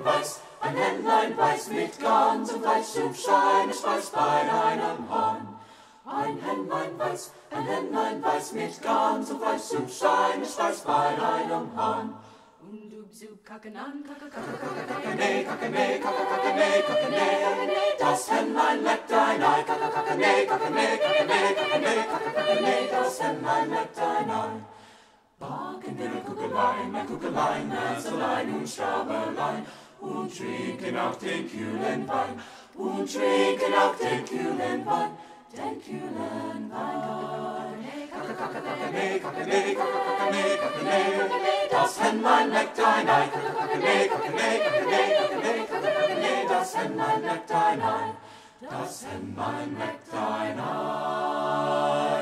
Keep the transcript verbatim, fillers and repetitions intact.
Hennlein weiß, ein Hennlein weiß mit ganzem Fleischschubschein, es weiß bei einem Hahn. Ein Hennlein weiß, ein Hennlein weiß mit ganzem Fleischschubschein, es weiß bei einem Hahn. Und du bzub kacken an, kacke, kacke, kacke, kacke, nee, kacke, nee, kacke, kacke, nee, kacke, nee. Das Hennlein leckt ein Ei, kacke, kacke, nee, kacke, nee, kacke, nee, kacke, nee, kacke, kacke, nee. Das Hennlein leckt ein Ei. Backen ihre Kuckelein, ein Kuckelein, Näselein und Schabelein und trinken auch den kühlen Wein und trinken auch den kühlen Wein, den kühlen Wein. Kacke, kacke, kacke, nee, kacke, nee, kacke, kacke, nee, kacke, nee. Das Hennlein leckt ein Ei, kacke, kacke, nee, kacke, nee, kacke, nee, kacke, nee, kacke, kacke, nee. Das Hennlein leckt ein Ei, das Hennlein leckt ein Ei.